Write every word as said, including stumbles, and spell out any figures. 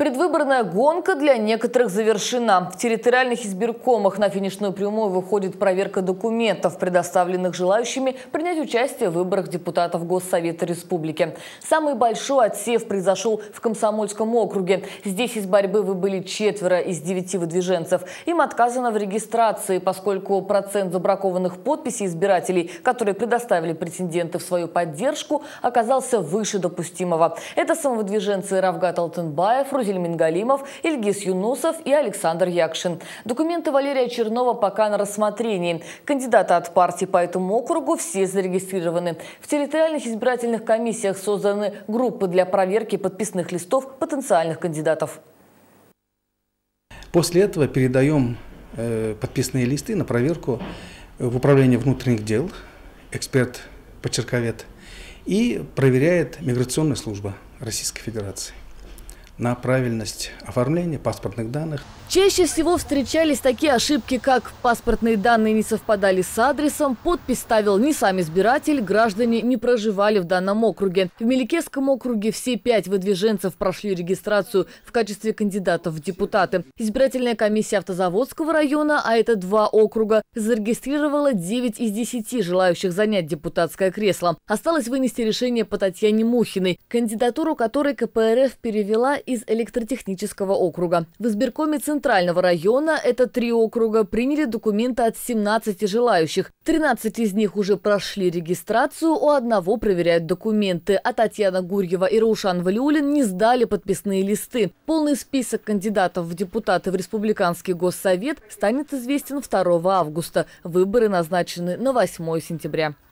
Предвыборная гонка для некоторых завершена. В территориальных избиркомах на финишную прямую выходит проверка документов, предоставленных желающими принять участие в выборах депутатов Госсовета Республики. Самый большой отсев произошел в Комсомольском округе. Здесь из борьбы выбыли четверо из девяти выдвиженцев. Им отказано в регистрации, поскольку процент забракованных подписей избирателей, которые предоставили претенденты в свою поддержку, оказался выше допустимого. Это самовыдвиженцы Равгат Алтынбаев, Рузель Мингалимов, Ильгиз Юнусов и Александр Якшин. Документы Валерия Чернова пока на рассмотрении. Кандидаты от партии по этому округу все зарегистрированы. В территориальных избирательных комиссиях созданы группы для проверки подписных листов потенциальных кандидатов. После этого передаем э, подписные листы на проверку в Управление внутренних дел, эксперт-почерковед, и проверяет Миграционная служба Российской Федерации на правильность оформления паспортных данных. Чаще всего встречались такие ошибки, как паспортные данные не совпадали с адресом, подпись ставил не сам избиратель, граждане не проживали в данном округе. В Меликесском округе все пять выдвиженцев прошли регистрацию в качестве кандидатов в депутаты. Избирательная комиссия Автозаводского района, а это два округа, зарегистрировала девять из десяти желающих занять депутатское кресло. Осталось вынести решение по Татьяне Мухиной, кандидатуру которой ка пэ эр эф перевела из электротехнического округа. В избиркоме Центрального района, это три округа, приняли документы от семнадцати желающих. тринадцать из них уже прошли регистрацию, у одного проверяют документы, а Татьяна Гурьева и Раушан Валиуллин не сдали подписные листы. Полный список кандидатов в депутаты в Республиканский Госсовет станет известен второго августа. Выборы назначены на восьмое сентября.